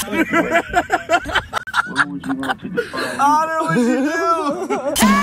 What would you want to define? I don't know what you do.